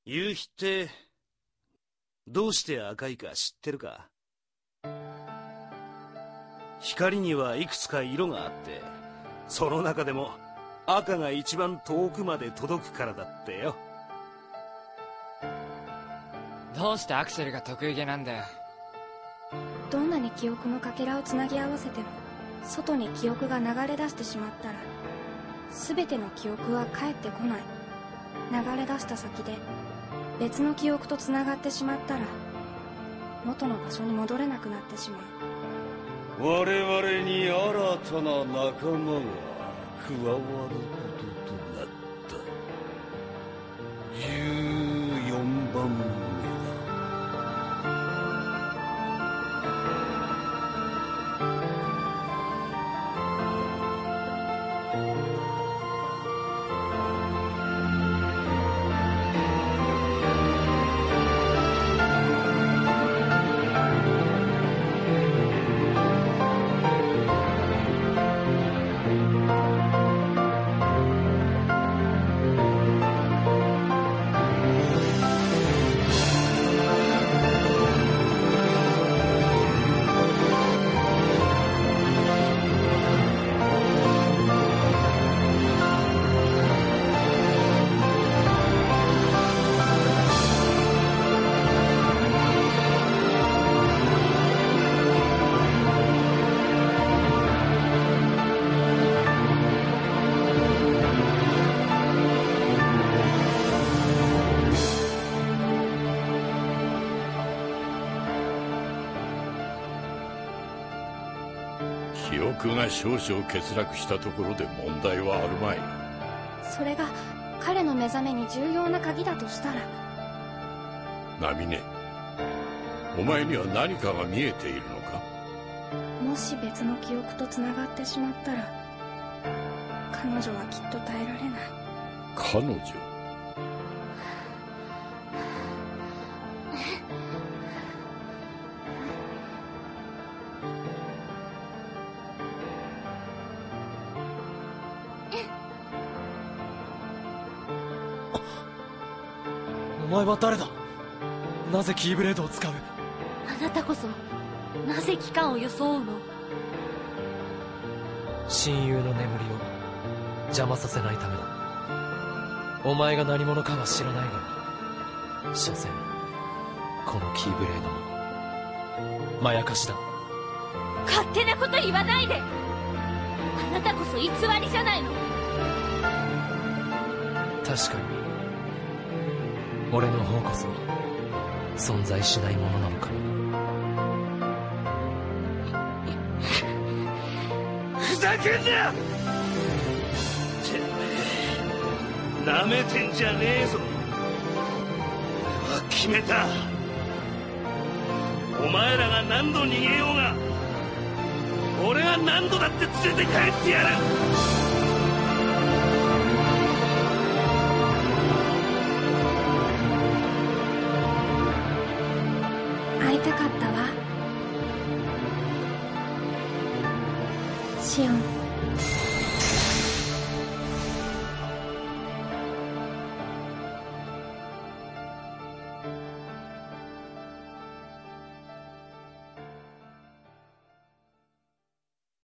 夕日ってどうして赤いか知ってるか？光にはいくつか色があって、その中でも赤が一番遠くまで届くからだってよ。 どうしてアクセルが得意げなんだよ。 どんなに記憶のかけらをつなぎ合わせても、外に記憶が流れ出してしまったら全ての記憶は帰ってこない。流れ出した先で別の記憶とつながってしまったら元の場所に戻れなくなってしまう。 我々に新たな仲間が加わることとなった。14番目だ。 記憶が少々欠落したところで問題はあるまい。 それが彼の目覚めに重要な鍵だとしたら。 ナミネ、お前には何かが見えているのか？ もし別の記憶とつながってしまったら彼女はきっと耐えられない。 彼女？ お前は誰だ？なぜキーブレードを使う？ あなたこそなぜ機関を装うの？ 親友の眠りを邪魔させないためだ。お前が何者かは知らないが、所詮このキーブレードもまやかしだ。 勝手なこと言わないで。あなたこそ偽りじゃないの。 確かに俺の方こそ存在しないものなのか。 ふざけんな！てめえなめてんじゃねえぞ。俺は決めた。お前らが何度逃げようが俺は何度だって連れて帰ってやる。